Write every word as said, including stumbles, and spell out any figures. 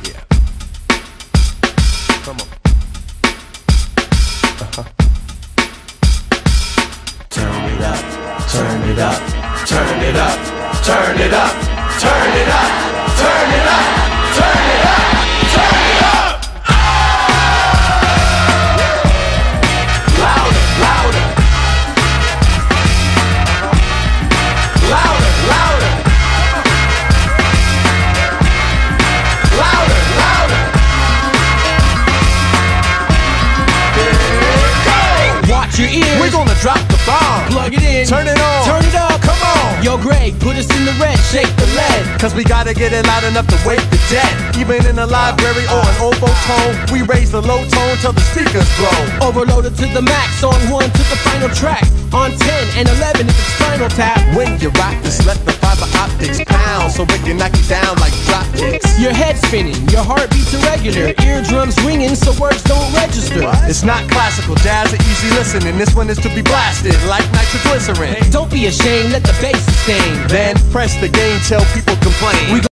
Yeah. Come on. Uh-huh. Turn it up, turn it up, turn it up, turn it up, turn it up, turn it up, turn it up, turn it up. Louder, louder. Louder, louder. Louder, louder. Go! Watch your ears. We're gonna drop the bomb. Plug it in. Turn it on. Turn it up. Come on. Yo, Greg, put us in the red. Shake the lead. Cause we gotta get it loud enough to wake the dead. Even in a library or an overtone, we raise the low tone till the speakers blow. Overloaded to the max. On one to the final track. On ten and eleven if it's Spinal Tap. When you rock this, let the fiber optics pound so it can knock you down like drop kicks. Your head spinning, your heartbeat's irregular, eardrums ringing so words don't register. It's not classical jazz or easy listening. This one is to be blasted like nitroglycerin. Don't be ashamed, let the bass sustain. Then press the gain till people complain. We